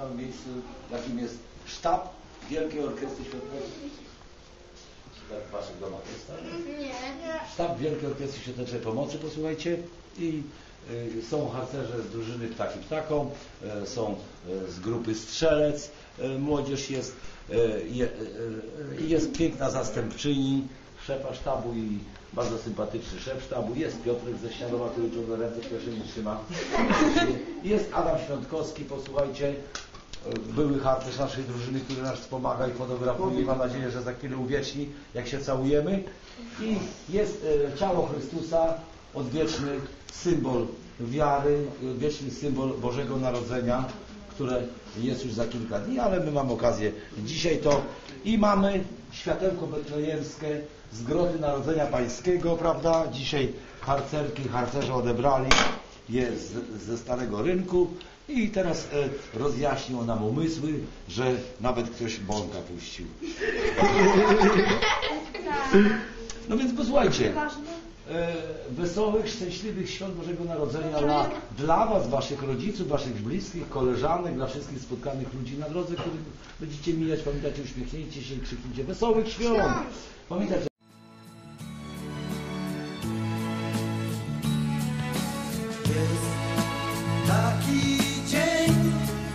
samym miejscu, jakim jest sztab Wielkiej Orkiestry Świątecznej? Tak w waszych domach jest, tak? Nie. Sztab Wielkiej Orkiestry Świątecznej Pomocy, posłuchajcie, i są harcerze z drużyny Ptaki Ptaką, są z grupy Strzelec, młodzież jest, jest piękna zastępczyni szefa sztabu i bardzo sympatyczny szef sztabu, jest Piotrek ze Śniadowa, który ciągle ręce w kieszeni trzyma, jest Adam Świątkowski, posłuchajcie, były harcerz naszej drużyny, który nas wspomaga i fotografuje i mam nadzieję, że za chwilę uwieczni, jak się całujemy, i jest ciało Chrystusa, odwieczny symbol wiary, odwieczny symbol Bożego Narodzenia, które jest już za kilka dni, ale my mamy okazję dzisiaj to i mamy światełko betlejemskie z Groty Narodzenia Pańskiego, prawda? Dzisiaj harcerki, harcerze odebrali je ze Starego Rynku i teraz rozjaśnił nam umysły, że nawet ktoś bąka puścił. No więc posłuchajcie, wesołych, szczęśliwych świąt Bożego Narodzenia dla was, waszych rodziców, waszych bliskich, koleżanek, dla wszystkich spotkanych ludzi na drodze, których będziecie mijać. Pamiętajcie, uśmiechnijcie się i krzyknijcie wesołych świąt. Pamiętajcie. Jest taki dzień,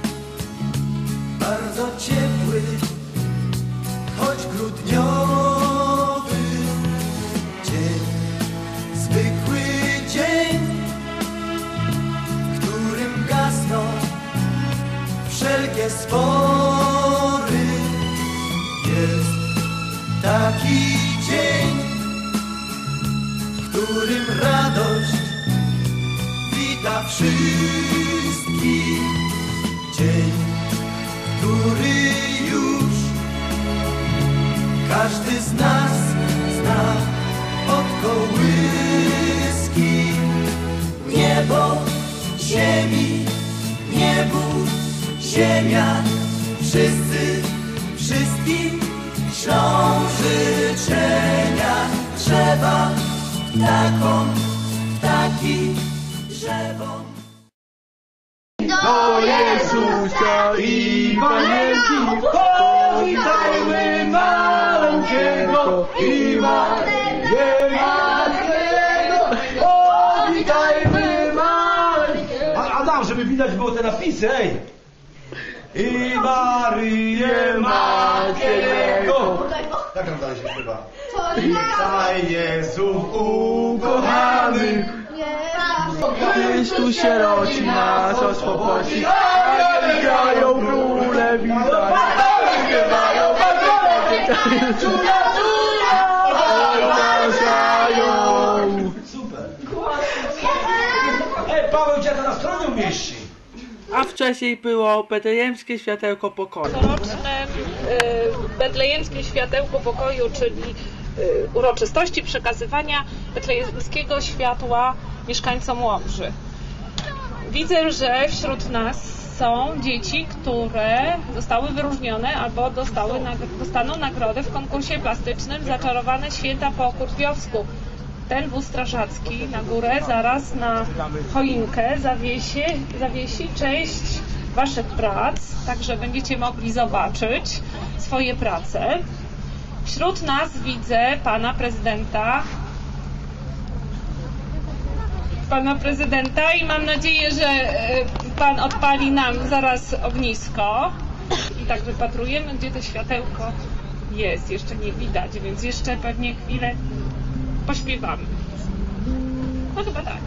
bardzo ciepły, choć grudniowy dzień, zwykły dzień, w którym gasną wszelkie spory. Jest taki dzień, w którym radość wita wszystkich. Dzień, który już każdy z nas zna od kołyski. Niebo, ziemi, niebu, ziemia, wszyscy, wszystkim ślą życzenia. Drzewa, ptakom, ptaki drzewom. Do Jezusa i Panienki, powitajmy maleńkiego i Maryję Matkę, powitajmy maleńkiego. Adam, żeby widać było te napisy, ej! I Maryję Matkę. Jak nam dalej się śpiewa? Witaj Jezu ukochany. Chrystus się rodzi, nas oswobodzi, aniele grają króle witaj, śpiewają ogłaszają. Super. Ej, Paweł cię na stronie umieści. A wcześniej było betlejemskie światełko pokoju. Coroczne betlejemskie światełko pokoju, czyli uroczystości przekazywania betlejemskiego światła mieszkańcom Łomży. Widzę, że wśród nas są dzieci, które zostały wyróżnione albo dostaną nagrodę w konkursie plastycznym Zaczarowane Święta po Kurpiowsku. Ten wóz strażacki na górę zaraz na choinkę zawiesi część waszych prac, także będziecie mogli zobaczyć swoje prace. Wśród nas widzę pana prezydenta i mam nadzieję, że pan odpali nam zaraz ognisko. I tak wypatrujemy, gdzie to światełko jest. Jeszcze nie widać, więc jeszcze pewnie chwilę pośpiewamy. No chyba tak.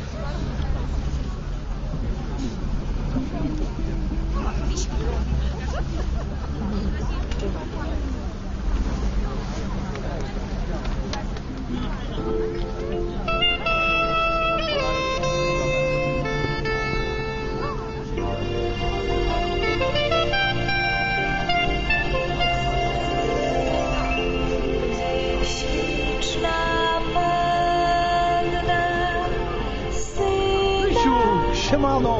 Siemano!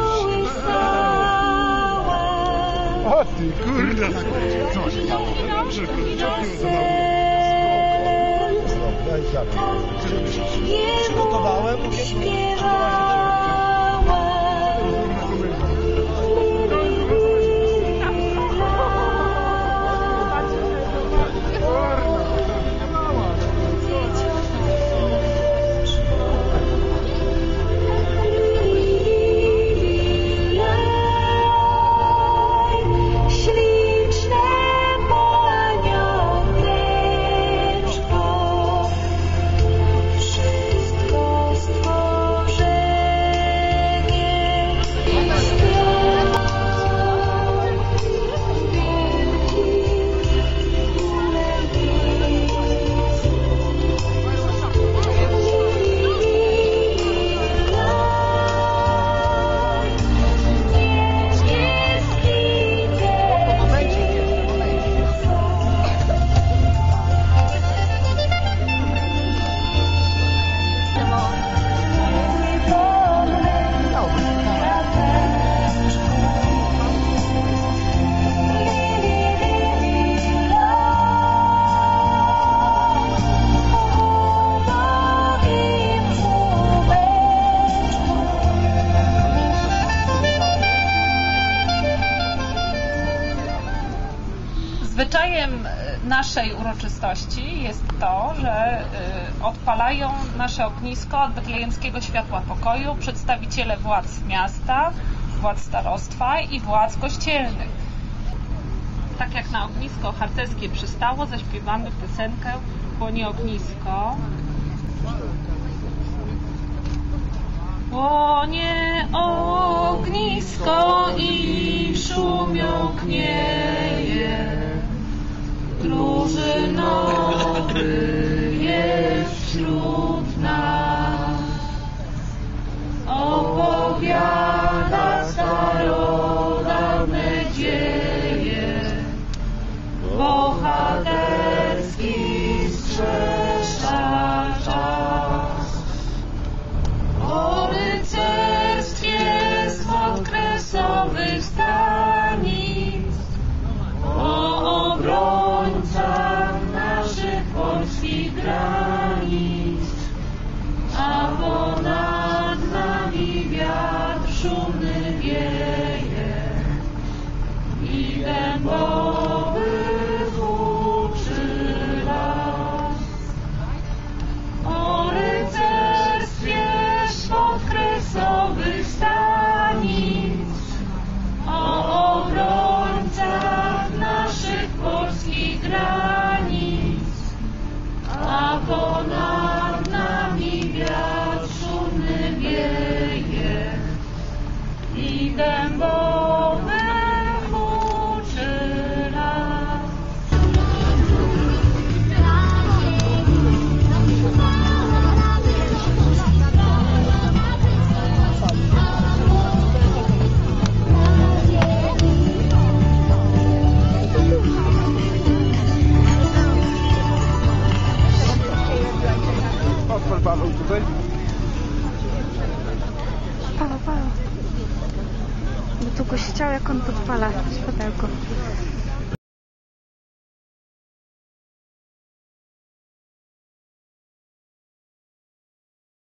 O ty kurde! Co się stało? Przygotowałem, musiałem przygotować do tego. naszej uroczystości jest to, że odpalają nasze ognisko od Betlejemskiego Światła Pokoju przedstawiciele władz miasta, władz starostwa i władz kościelnych. Tak jak na ognisko harcerskie przystało, zaśpiewamy piosenkę Płonie ognisko. Płonie ognisko i szumią knieje, drużynowy jest wśród nas. Opowiada starodawne dzieje, bohaterski strzesza czas. O rycerstwie z okresowych stanic, o obrońcach naszych polskich granic, a ponad nami wiatr szumny wieje i dębowy huczy las. O rycerstwie spod kresowych stanic, o obrońcach naszych polskich granic, a ponad nami wiatr szumny wieje i dębowy huczy las. Odpal Paweł tutaj. Paweł. Bo tu goś chciał, jak on podpala światełko.